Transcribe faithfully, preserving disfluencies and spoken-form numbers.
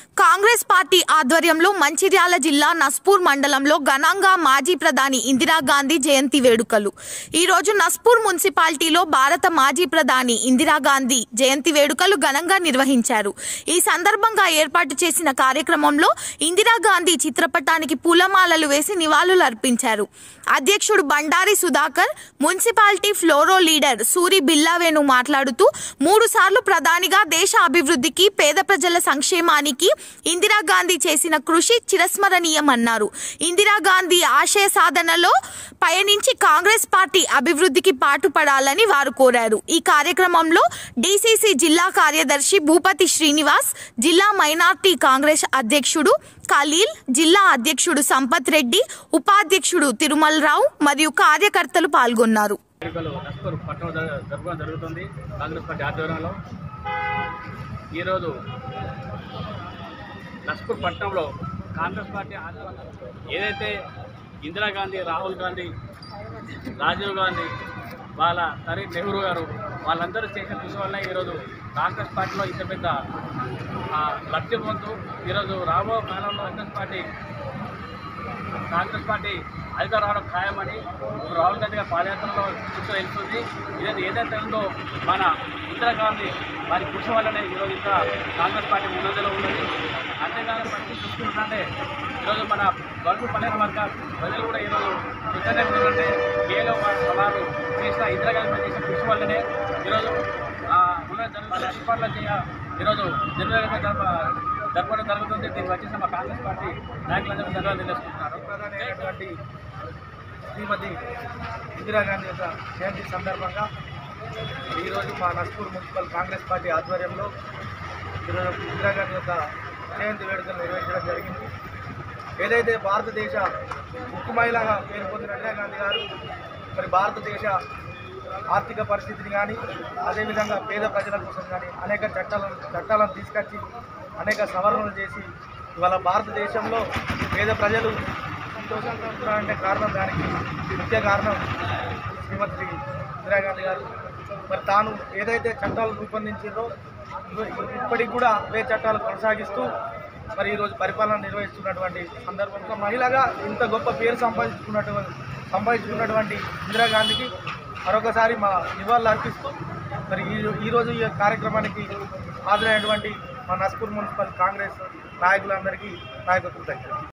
Congress party ఆధ్వర్యంలో మంచిర్యాల జిల్లా నస్పూర్ మండలంలో ఘనంగా మాజీ ప్రధాని ఇందిరాగాంధీ జయంతి వేడుకలు. ఈ రోజు నస్పూర్ మున్సిపాలిటీలో భారత మాజీ ప్రధాని ఇందిరాగాంధీ జయంతి వేడుకలు ఘనంగా నిర్వహించారు. ఈ సందర్భంగా ఏర్పాటు చేసిన కార్యక్రమంలో ఇందిరాగాంధీ చిత్రపటానికి పూలమాలలు వేసి నివాళులు అర్పించారు. అధ్యక్షుడు Bandari Sudhakar, municipality floor leader Suri Billavenu మాట్లాడుతూ మూడు సార్లు ప్రధానిగా దేశ అభివృద్ధికి, పేద ప్రజల సంక్షేమానికి ఇందిరాగాంధీ చేసిన కృషి చిరస్మరణీయమన్నారు. ఇందిరాగాంధీ ఆశయ సాధనలో పయనించి కాంగ్రెస్ పార్టీ అభివృద్ధికి పాటుపడాలని వారు కోరారు. ఈ కార్యక్రమంలో డీసీసీ జిల్లా కార్యదర్శి భూపతి శ్రీనివాస్, జిల్లా మైనార్టీ కాంగ్రెస్ అధ్యక్షుడు ఖలీల్, జిల్లా అధ్యక్షుడు సంపత్ రెడ్డి, ఉపాధ్యక్షుడు తిరుమలరావు మరియు కార్యకర్తలు పాల్గొన్నారు. ఈరోజు నస్పూర్ పట్టణంలో కాంగ్రెస్ పార్టీ ఏదైతే ఇందిరాగాంధీ, రాహుల్ గాంధీ, రాజీవ్ గాంధీ, వాళ్ళ తల్లి నెహ్రూ గారు వాళ్ళందరూ చేసిన కృషి వల్ల ఈరోజు కాంగ్రెస్ పార్టీలో ఇంత పెద్ద లబ్ధి పొందుతూ ఈరోజు రాబో కాలంలో కాంగ్రెస్ పార్టీ కాంగ్రెస్ పార్టీ అధికారం రావడం ఖాయమని రాహుల్ గాంధీ గారి పాదయాత్రలో చూస్తూ వెళ్తుంది. ఇదే ఏదైతే ఉందో మన ఇందిరాగాంధీ వారి కృషి వల్లనే ఈరోజు ఇంకా కాంగ్రెస్ పార్టీ ముందంజలో ఉన్నది. అంతేకాదు ప్రతి చూసుకుంటుంటే ఈరోజు మన గల్ఫ్ పల్లెల వర్గ ప్రజలు కూడా ఈరోజు కృతజ్ఞత కేవలం వారు చేసిన ఇందిరాగాంధీ చేసిన కృషి వల్లనే ఈరోజు ఉన్న జన అధికారులు చేయ ఈరోజు జనరల్గా జరప జరపడం జరుగుతుంది. దీనికి వచ్చేసి మా కాంగ్రెస్ పార్టీ నాయకులందరూ ధన్యవాదాలు తెలియజేస్తున్నారు. ప్రధానమైనటువంటి శ్రీమతి ఇందిరాగాంధీ యొక్క జయంతి సందర్భంగా ఈరోజు మా నస్పూర్ మున్సిపల్ కాంగ్రెస్ పార్టీ ఆధ్వర్యంలో ఈరోజు ఇందిరాగాంధీ యొక్క జయంతి వేడుకలు నిర్వహించడం జరిగింది. ఏదైతే భారతదేశ ఉక్కు మహిళగా పేరు పొందిన ఇందిరాగాంధీ గారు మరి భారతదేశ ఆర్థిక పరిస్థితిని కానీ, అదేవిధంగా పేద ప్రజల కోసం కానీ అనేక చట్టాలను చట్టాలను తీసుకొచ్చి అనేక సవరణలు చేసి ఇవాళ భారతదేశంలో పేద ప్రజలు సంతోషంగా ఉంటున్నారంటే కారణం, దానికి ముఖ్య కారణం శ్రీమతి ఇందిరాగాంధీ గారు. మరి తాను ఏదైతే చట్టాలు రూపొందించిందో ఇప్పటికి కూడా అవే చట్టాలు కొనసాగిస్తూ మరి ఈరోజు పరిపాలన నిర్వహిస్తున్నటువంటి సందర్భంలో మహిళగా ఇంత గొప్ప పేరు సంపాదించుకున్నటువంటి సంపాదించుకున్నటువంటి ఇందిరాగాంధీకి మరొకసారి మా నివాళులు అర్పిస్తూ మరి ఈ ఈరోజు ఈ కార్యక్రమానికి హాజరైనటువంటి మా నస్పూర్ మున్సిపల్ కాంగ్రెస్ నాయకులందరికీ నా యొక్క కృతజ్ఞతలు.